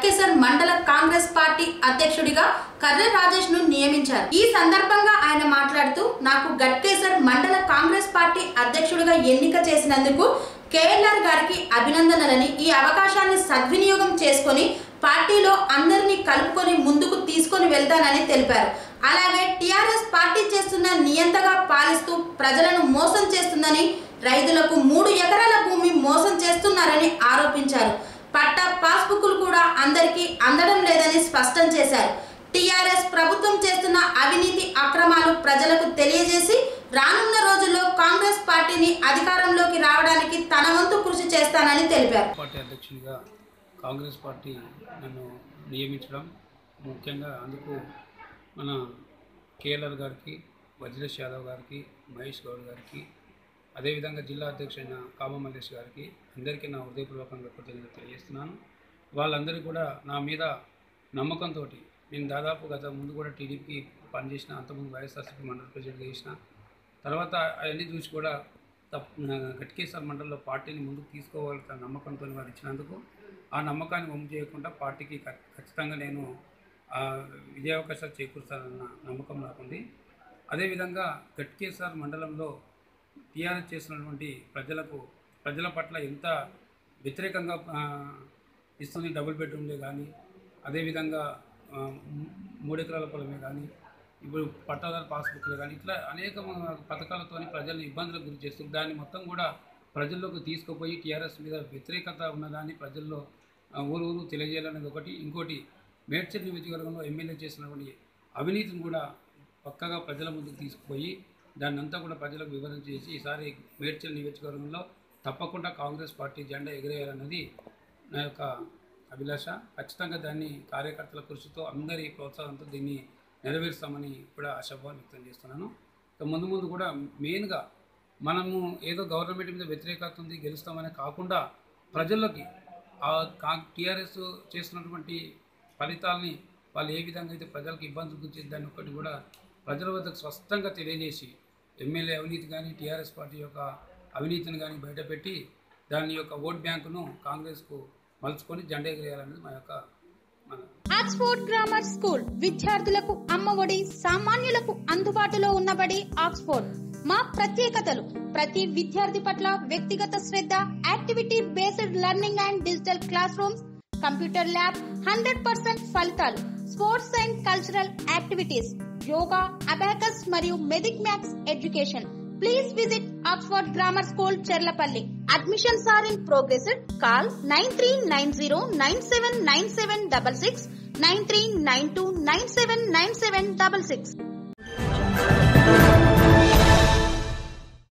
గట్కేసర్ మండల కాంగ్రెస్ పార్టీ అధ్యక్షుడిగా కర్రె రాజేష్ ను నియమించారు। ఈ సందర్భంగా ఆయన మాట్లాడుతూ నాకు గట్కేసర్ మండల కాంగ్రెస్ పార్టీ అధ్యక్షుడిగా ఎన్నిక చేసినందుకు కేఎల్ఆర్ గారికి అభినందనలని, ఈ అవకాశాన్ని సద్వినియోగం చేసుకొని పార్టీలో అందరినీ కలుపుకొని ముందుకు తీసుకొని వెళ్తానని తెలిపారు। అలాగే టీఆర్ఎస్ పార్టీ చేస్తున్న నియంతగా పాలిస్తూ ప్రజలను మోసం చేస్తుందని, రైతులకు 3 ఎకరాల భూమి మోసం చేస్తున్నారని ఆరోపించారు। పట్టా పాస్బుక్లు కూడా అందరికీ అందడం లేదని స్పష్టం చేశారు। టీఆర్ఎస్ ప్రభుత్వం చేస్తున్న అవినీతి అక్రమాలు ప్రజలకు తెలియజేసి రానున్న రోజుల్లో కాంగ్రెస్ పార్టీని అధికారంలోకి రావడానికి తన వంతు కృషి చేస్తానని తెలిపారు। పార్టీ అధ్యక్షునిగా కాంగ్రెస్ పార్టీ నన్ను నియమించడం ముఖ్యంగా అందుకు మన కేఎల్ఆర్ గారికి, వజ్రేష్ యాదవ్ గారికి, మహేష్ గౌడ్ గారికి, అదేవిధంగా జిల్లా అధ్యక్షుడైన కామ మల్లేష్ గారికి అందరికీ నా హృదయపూర్వకంగా కృతజ్ఞతలు తెలియజేస్తున్నాను। వాళ్ళందరూ కూడా నా మీద నమ్మకంతో, నేను దాదాపు గత ముందు కూడా టీడీపీకి పనిచేసిన, అంతకుముందు వైఎస్ఆర్సీపీ మండల ప్రెసిడెంట్గా చేసిన తర్వాత అవన్నీ చూసి కూడా గట్కేసర్ మండలంలో పార్టీని ముందుకు తీసుకోవాలన్న నమ్మకంతో వారు ఇచ్చినందుకు ఆ నమ్మకాన్ని వమ్ము చేయకుండా పార్టీకి ఖచ్చితంగా నేను విజయావకాశాలు చేకూరుస్తానన్న నమ్మకం నాకుంది। అదేవిధంగా గట్కేసర్ మండలంలో టీఆర్ఎస్ చేస్తున్నటువంటి ప్రజల పట్ల ఎంత వ్యతిరేకంగా ఇస్తుంది, డబుల్ బెడ్రూమ్లే కానీ, అదేవిధంగా 3 ఎకరాల పొలమే కానీ, ఇప్పుడు పట్టాదారు పాస్బుక్లే కానీ, ఇట్లా అనేక పథకాలతో ప్రజలను ఇబ్బందులకు గురి చేస్తుంది। దాన్ని మొత్తం కూడా ప్రజల్లోకి తీసుకుపోయి టీఆర్ఎస్ మీద వ్యతిరేకత ఉన్నదాన్ని ప్రజల్లో ఊరు తెలియజేయాలనేది ఒకటి। ఇంకోటి, మేడ్చల్ నియోజకవర్గంలో ఎమ్మెల్యే చేసినటువంటి అవినీతిని కూడా పక్కగా ప్రజల ముందుకు తీసుకుపోయి దాన్ని అంతా కూడా ప్రజలకు వివరణ చేసి ఈసారి మేడ్చల్ నియోజకవర్గంలో తప్పకుండా కాంగ్రెస్ పార్టీ జెండా ఎగిరేయాలన్నది నా యొక్క అభిలాష। ఖచ్చితంగా దాన్ని కార్యకర్తల కృషితో, అందరి ప్రోత్సాహంతో దీన్ని నెరవేరుస్తామని కూడా ఆశాభావం వ్యక్తం చేస్తున్నాను। ముందు కూడా మెయిన్గా మనము ఏదో గవర్నమెంట్ మీద వ్యతిరేకత ఉంది గెలుస్తామని కాకుండా ప్రజల్లోకి టీఆర్ఎస్ చేస్తున్నటువంటి ఫలితాలని వాళ్ళు ఏ విధంగా అయితే ప్రజలకు ఇబ్బందులు గురించి దాన్ని ఒకటి కూడా ప్రజల వద్దకు స్పష్టంగా తెలియజేసి ఎమ్మెల్యే అవినీతి కానీ, టీఆర్ఎస్ పార్టీ యొక్క అవినీతిని కానీ బయటపెట్టి దాని యొక్క ఓట్ బ్యాంకును కాంగ్రెస్కు మలుచుకొని జెండా ఎగరేయాలనేది మా యొక్క ఆక్స్ఫోర్డ్ గ్రామర్ స్కూల్ విద్యార్థులకు అమ్మఒడి, సామాన్యులకు అందుబాటులో ఉన్నబడి ఆక్స్ఫోర్డ్। మా ప్రత్యేకతలు: ప్రతి విద్యార్థి పట్ల వ్యక్తిగత శ్రద్ధ, activity based learning and digital classrooms, computer lab, 100% ఫలితాలు, sports and cultural activities, yoga, abacus మరియు మెదిక్ maths education. Please visit Oxford Grammar School, Cherlapalli. Admissions are in progress. Call 9390979766, 9392979766.